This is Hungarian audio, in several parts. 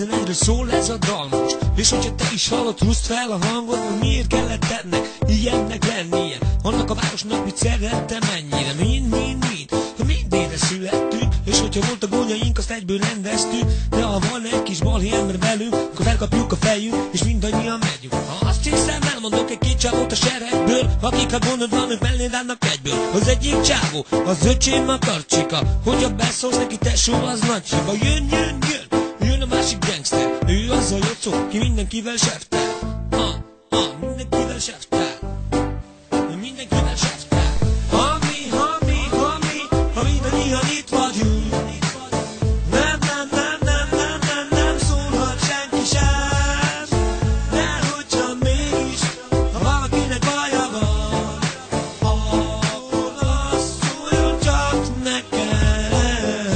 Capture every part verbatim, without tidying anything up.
tizenegyről szól ez a dal most. És hogyha te is hallod, húzd fel a hangod, hogy miért kellett ennek ilyennek lennie. Annak a városnak mit szerettem ennyire. Mind, mind, mind, ha mindére születtünk. És hogyha volt a gondjaink, azt egyből rendeztük. De ha van egy kis balhé ember velünk, akkor felkapjuk a fejünk, és mindannyian megyünk. Ha azt hiszem, elmondok egy két csávót a seregből, akik ha gondod van, ők melléd állnak egyből. Az egyik csávó, az öcsém a karcsika, hogyha beszólsz neki tesó, az nagy hiba. Jön, jön, jön, jön a másik gangster, ő az a jocó, ki mindenkivel seftel. Ha, ha, mindenkivel seftel. Mindenkivel seftel. Ha mi, ha mi, ha mi, ha mindannyian itt vagyunk. Nem, nem, nem, nem, nem, nem, nem szólhat senki sem. De hogyha mégis, ha valakinek baja van, akkor azt szóljon csak nekem.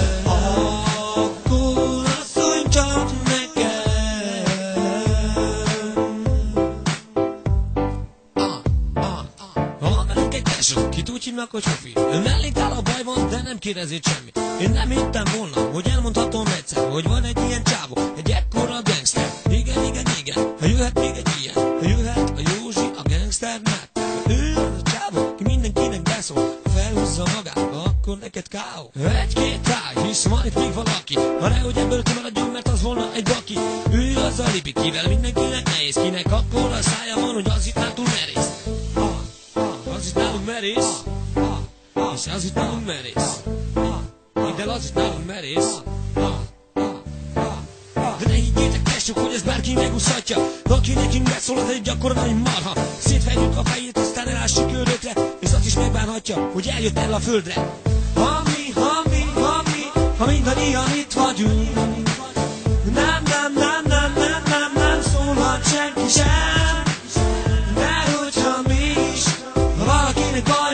Akkor azt szóljon csak nekem. Ah, ah, ah. Van velünk egy tesó, kit úgy hívnak, hogy Hofi. Ő mellénk áll, a baj van, de nem kérdezett semmit. Én nem hittem volna, hogy elmondhatom egyszer, hogy van egy ilyen csávó, egy ekkora gangster. Igen, igen, igen, ha jöhet még egy ilyen, ha jöhet a Józsi, a gangster, mert ő az a csávó, ki mindenkinek beszól, ha felhúzza magába, akkor neked ká ó. Egy-két táj, hisz van itt még valaki, ha nehogy ebből kimaradjon, mert az volna egy baki. Ő az a lipi, kivel mindenkinek nehéz, kinek akkor a szája van, hogy az itt már túl merész. Ah, ah, az itt nálunk merész, ah, ah, hisz az itt nálunk merész. Hidd el, az itt nálunk merész. De ne higgyétek testvérek, hogy ez bárki megúszhatja. Aki nekünk beszól, az egy gyakran egy marha. Szétverjük a fejét, aztán elássuk őrökre, és azt is megbánhatja, hogy eljött el a földre. Ha mi, ha mi, ha mi, ha mindannyian itt vagyunk. Nem, nem, nem, nem, nem, nem, nem szólhat senki sem. De hogyha mégis, ha valakinek van,